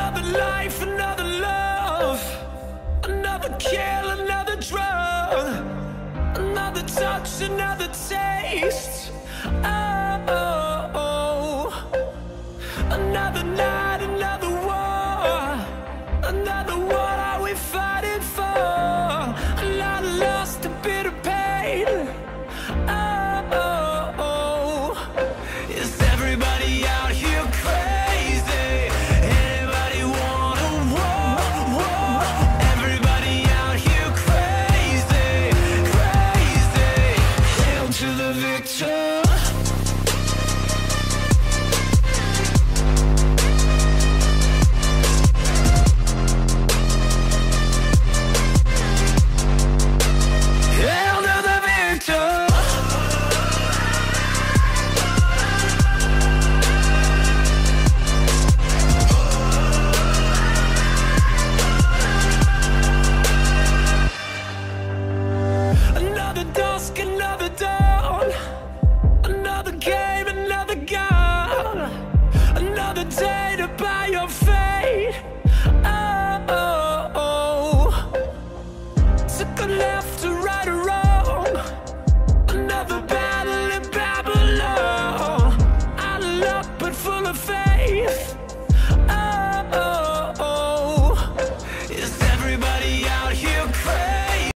Another life, another love, another kill, another drug, another touch, another taste. Oh, another night, another war, another what are we fighting for? A lot of lost, a bit of pain. Oh, is everybody out here crazy? Anybody wanna war? Everybody out here crazy, crazy. Hail to the victor.